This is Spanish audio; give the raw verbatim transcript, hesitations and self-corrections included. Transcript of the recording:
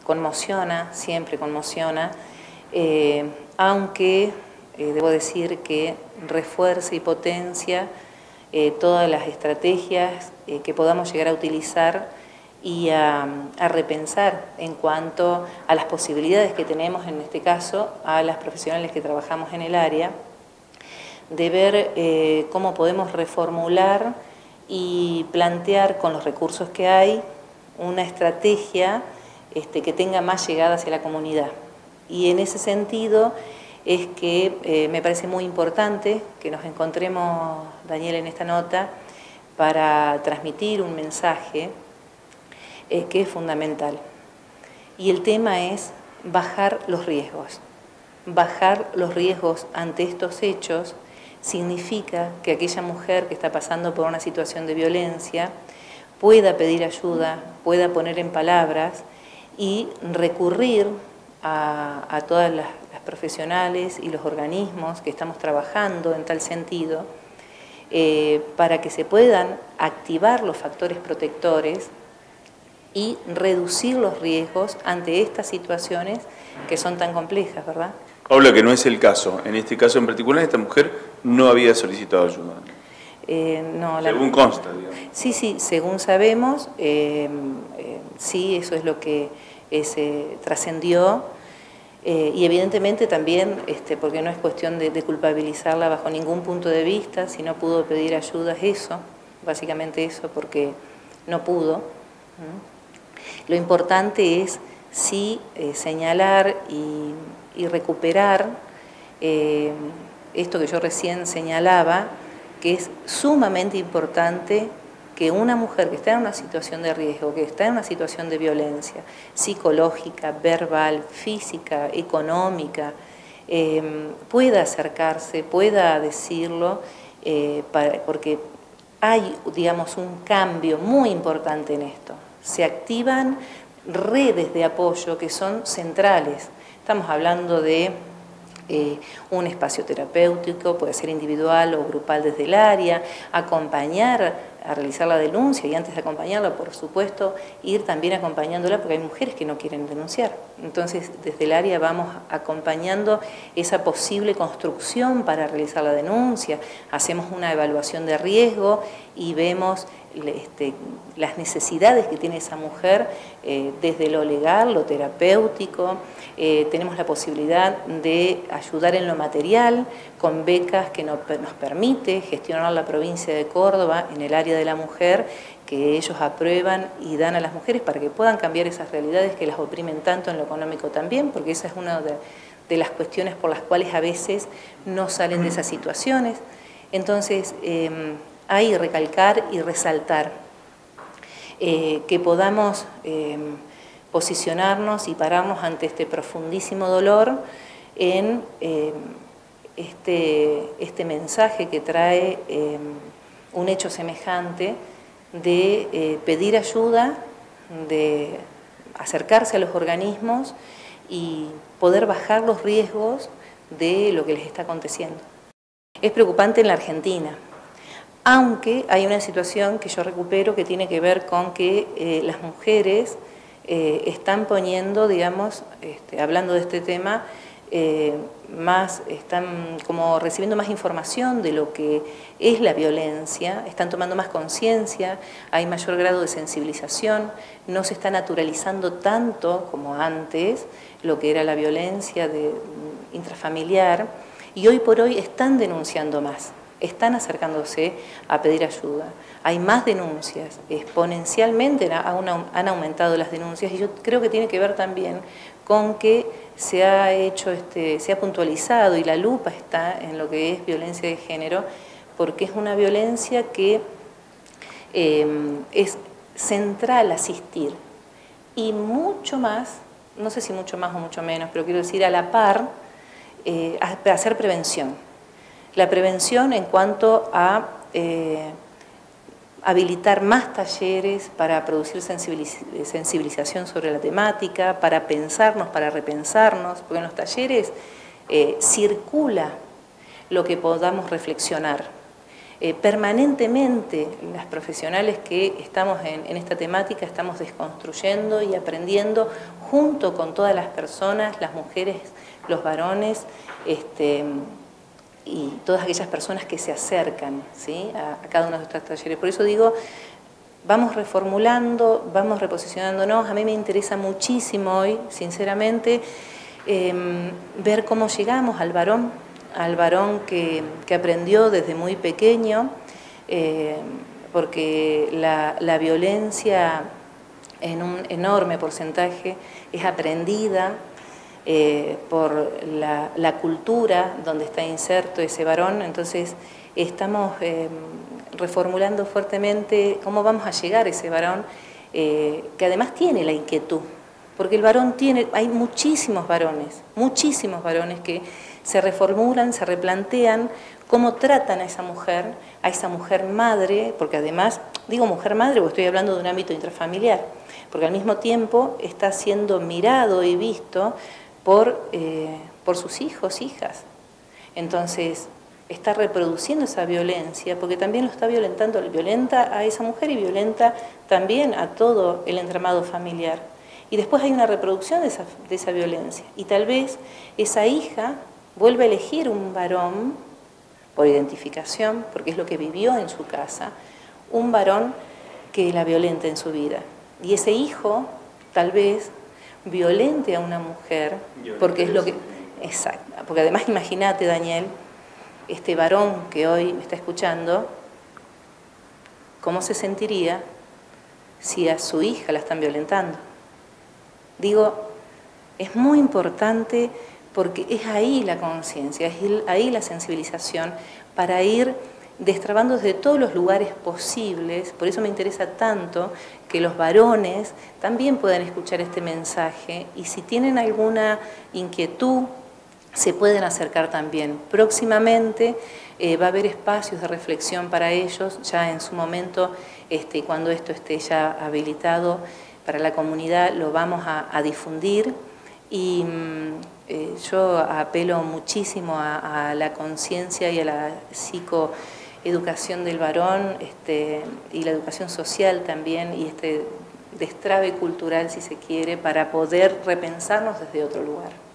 conmociona, siempre conmociona, eh, aunque eh, debo decir que refuerza y potencia eh, todas las estrategias eh, que podamos llegar a utilizar y a, a repensar en cuanto a las posibilidades que tenemos, en este caso, a las profesionales que trabajamos en el área, de ver eh, cómo podemos reformular y plantear con los recursos que hay una estrategia este, que tenga más llegada hacia la comunidad. Y en ese sentido es que eh, me parece muy importante que nos encontremos, Daniel, en esta nota para transmitir un mensaje eh, que es fundamental. Y el tema es bajar los riesgos. Bajar los riesgos ante estos hechos significa que aquella mujer que está pasando por una situación de violencia pueda pedir ayuda, pueda poner en palabras y recurrir a, a todas las, las profesionales y los organismos que estamos trabajando en tal sentido eh, para que se puedan activar los factores protectores y reducir los riesgos ante estas situaciones que son tan complejas, ¿verdad? Paula, que no es el caso. En este caso en particular, esta mujer no había solicitado ayuda. Eh, no, la... Según consta, digamos. Sí, sí, según sabemos, eh, eh, sí, eso es lo que eh, trascendió. Eh, y evidentemente también, este, porque no es cuestión de, de culpabilizarla bajo ningún punto de vista, si no pudo pedir ayuda es eso, básicamente eso, porque no pudo. ¿Mm? Lo importante es sí eh, señalar y, y recuperar eh, esto que yo recién señalaba, que es sumamente importante que una mujer que está en una situación de riesgo, que está en una situación de violencia psicológica, verbal, física, económica, eh, pueda acercarse, pueda decirlo, eh, para, porque hay, digamos, un cambio muy importante en esto. Se activan redes de apoyo que son centrales. Estamos hablando de Eh, un espacio terapéutico, puede ser individual o grupal desde el área, acompañar a realizar la denuncia y antes de acompañarla, por supuesto, ir también acompañándola porque hay mujeres que no quieren denunciar. Entonces, desde el área vamos acompañando esa posible construcción para realizar la denuncia, hacemos una evaluación de riesgo y vemos Este, las necesidades que tiene esa mujer eh, desde lo legal, lo terapéutico. Eh, tenemos la posibilidad de ayudar en lo material con becas que no, nos permite gestionar la provincia de Córdoba en el área de la mujer, que ellos aprueban y dan a las mujeres para que puedan cambiar esas realidades que las oprimen tanto en lo económico también, porque esa es una de, de las cuestiones por las cuales a veces no salen de esas situaciones. Entonces, eh, hay recalcar y resaltar eh, que podamos eh, posicionarnos y pararnos ante este profundísimo dolor en eh, este, este mensaje que trae eh, un hecho semejante de eh, pedir ayuda, de acercarse a los organismos y poder bajar los riesgos de lo que les está aconteciendo. Es preocupante en la Argentina, aunque hay una situación que yo recupero que tiene que ver con que eh, las mujeres eh, están poniendo, digamos, este, hablando de este tema, eh, más, están como recibiendo más información de lo que es la violencia, están tomando más conciencia, hay mayor grado de sensibilización, no se está naturalizando tanto como antes lo que era la violencia de, intrafamiliar, y hoy por hoy están denunciando más. Están acercándose a pedir ayuda. Hay más denuncias, exponencialmente han aumentado las denuncias y yo creo que tiene que ver también con que se ha hecho, este, se ha puntualizado y la lupa está en lo que es violencia de género, porque es una violencia que eh, es central asistir y mucho más, no sé si mucho más o mucho menos, pero quiero decir a la par, eh, a hacer prevención. La prevención en cuanto a eh, habilitar más talleres para producir sensibiliz sensibilización sobre la temática, para pensarnos, para repensarnos, porque en los talleres eh, circula lo que podamos reflexionar. eh, permanentemente las profesionales que estamos en, en esta temática estamos desconstruyendo y aprendiendo junto con todas las personas, las mujeres, los varones, este, y todas aquellas personas que se acercan, ¿sí?, a, a cada uno de estos talleres. Por eso digo, vamos reformulando, vamos reposicionándonos. A mí me interesa muchísimo hoy, sinceramente, eh, ver cómo llegamos al varón, al varón que, que aprendió desde muy pequeño, eh, porque la, la violencia en un enorme porcentaje es aprendida eh, por la, la cultura donde está inserto ese varón. Entonces estamos eh, reformulando fuertemente cómo vamos a llegar a ese varón eh, que además tiene la inquietud, porque el varón tiene, hay muchísimos varones, muchísimos varones que se reformulan, se replantean cómo tratan a esa mujer, a esa mujer madre, porque además, digo mujer madre porque estoy hablando de un ámbito intrafamiliar, porque al mismo tiempo está siendo mirado y visto por, eh, por sus hijos, hijas. Entonces, está reproduciendo esa violencia, porque también lo está violentando, violenta a esa mujer y violenta también a todo el entramado familiar. Y después hay una reproducción de esa, de esa violencia. Y tal vez esa hija vuelve a elegir un varón por identificación, porque es lo que vivió en su casa, un varón que la violenta en su vida. Y ese hijo tal vez violente a una mujer, porque es lo que... Exacto, porque además imagínate, Daniel, este varón que hoy me está escuchando, ¿cómo se sentiría si a su hija la están violentando? Digo, es muy importante porque es ahí la conciencia, es ahí la sensibilización para ir destrabando desde todos los lugares posibles. Por eso me interesa tanto que los varones también puedan escuchar este mensaje y si tienen alguna inquietud, se pueden acercar también. Próximamente eh, va a haber espacios de reflexión para ellos, ya en su momento, este, cuando esto esté ya habilitado para la comunidad, lo vamos a, a difundir. Y eh, yo apelo muchísimo a, a la conciencia y a la psicoeducación del varón este, y la educación social también, y este destrabe cultural, si se quiere, para poder repensarnos desde otro lugar.